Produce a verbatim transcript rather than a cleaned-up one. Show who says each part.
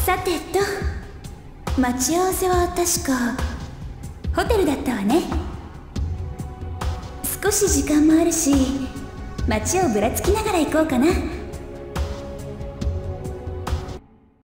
Speaker 1: さてと、待ち合わせは確かホテルだったわね。少し時間もあるし、街をぶらつきながら行こうかな。